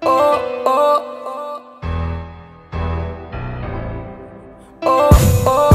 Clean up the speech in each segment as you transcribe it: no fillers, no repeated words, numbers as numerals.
Oh, oh, oh, oh.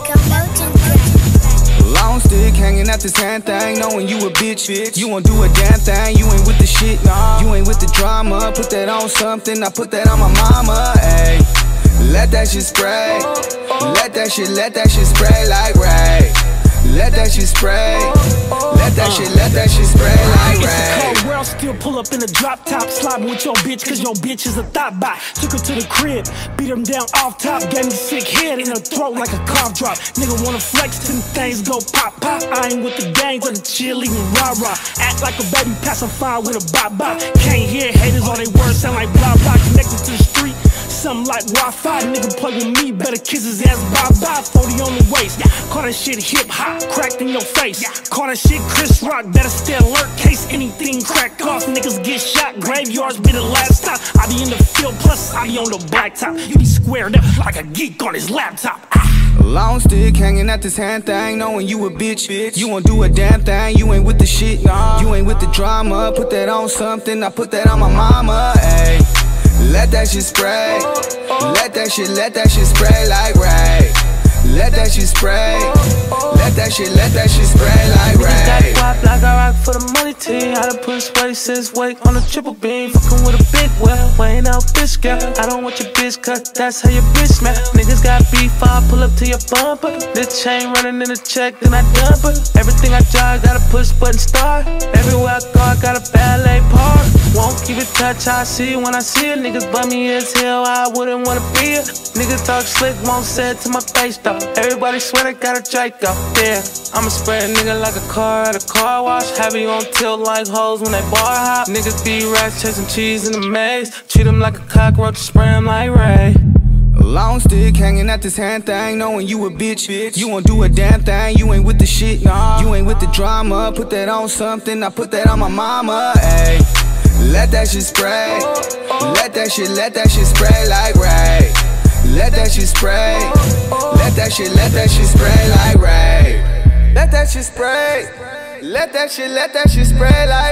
Long stick hanging out this hand thing, knowing you a bitch. You won't do a damn thing, you ain't with the shit, nah. You ain't with the drama, put that on something, I put that on my mama, ayy. Let that shit spray, let that shit spray like Ray. Let that shit spray, let that shit spray like Ray. It's a cold world, still pull up in a drop top, slobbing with your bitch, cause your bitch is a thought bot. Took her to the crib, beat him down off top, gave me sick head in her throat like a cough drop. Nigga wanna flex till things go pop pop. I ain't with the gangs or the cheerleading rah rah. Act like a baby pacifier with a bop bop. Can't hear haters, all they words sound like blah blah. Connected to the street, something like Wi-Fi. Nigga play with me, better kiss his ass bye-bye. 40 on the waist, call that shit hip-hop, cracked in your face. Call that shit Chris Rock, better stay alert, case anything crack off. Niggas get shot, graveyards be the last stop. I be in the field, plus I be on the blacktop. You be squared up like a geek on his laptop. Long stick hanging out this hand thing, knowing you a bitch. You won't do a damn thing, you ain't with the shit, nah. You ain't with the drama, put that on something, I put that on my mama, ayy. Let that shit spray, let that shit spray like Ray. Let that shit spray, let that shit spray like Ray. Niggas got guap like I rock for the money team. I done put sweaty since wake on a triple beam. Fucking with a big well, weighing out bitch girl. I don't want your bitch cut, that's how your bitch smell. Niggas got beef, I pull up to your bumper. This chain running in the check, then I dump it. Everything I drive, gotta push button start. Everywhere I go, I got a ballet park. Won't keep it touch, I see it when I see it. Niggas bummy as hell, I wouldn't wanna be it. Niggas talk slick, won't say it to my face though. Everybody swear they got a Draco, yeah. I'ma spray a nigga like a car at a car wash. Have you on tilt like hoes when they bar hop. Niggas be rats chasing cheese in the maze. Treat them like a cockroach, spray them like Ray. Long stick hanging out this hand thing, knowing you a bitch. You won't do a damn thing, you ain't with the shit, nah. You ain't with the drama, put that on something, I put that on my mama, ayy. Let that shit spray, let that shit spray like Ray. Let that shit spray, let that shit spray like Ray. Let that shit spray, let that shit spray like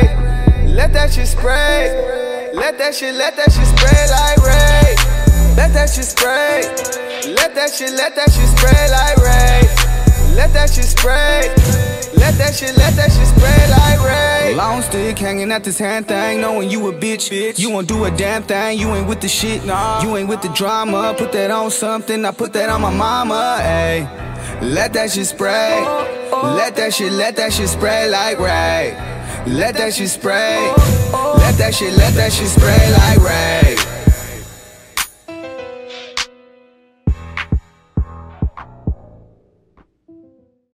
Ray. Let that shit spray, let that shit spray like Ray. Let that shit spray, let that shit spray like Ray. Let that shit spray, let that shit spray like Ray. Long stick hanging out this hand thing, knowing you a bitch. You won't do a damn thing, you ain't with the shit, nah. You ain't with the drama, put that on something, I put that on my mama, ayy. Let that shit spray, let that shit spray like Ray. Let that shit spray, let that shit spray like Ray.